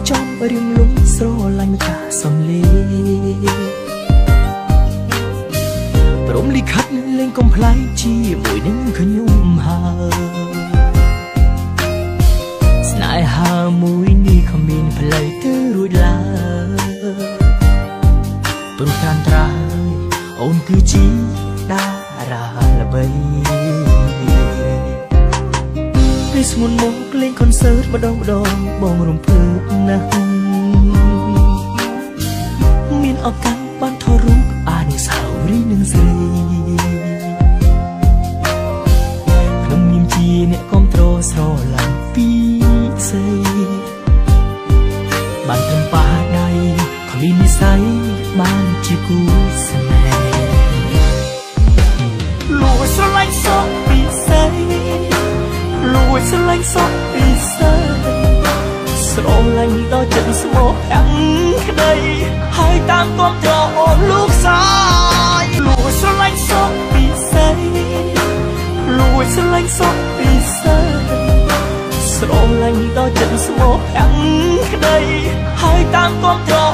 ចំរៀងលំស្រឡាញ់តាសំលេព្រមលិខិតលេងកំ ប្លែកជាមួយនឹងខ្ញុំហើយស្នេហាមួយនេះគ្មានផ្លូវទៅរួចឡើយព្រោះតាមត្រាយអូនគឺជាតារាល្បីពេលស្ងួនមកលេងកុនសឺតម្ដងបងរំភើបណាស់មានឱកាសបានថតរូបអនុស្សាវរីយ៍នឹងស្រីខ្ញុំញៀមជាអ្នកគាំទ្រស្រឡាញ់ពីស្រីបានត្រឹមប៉ាដៃគ្មាននិស្ស័យបានជាគូស្នេហ៍លួចស្រឡាញ់សោកពីស្រីលួចស្រឡាញ់សោកពីស្រីស្រឡាញ់ដល់ចិត្តស្មោះអាំងក្តីហើយតាមទាត់ត្រអូនលោកសាយលួចស្រឡាញ់សោកពីស្រីលួចស្រឡាញ់សោកពីស្រីស្រឡាញ់ដល់ចិត្តស្មោះអាំងក្តីហើយតាមទាត់ត្រ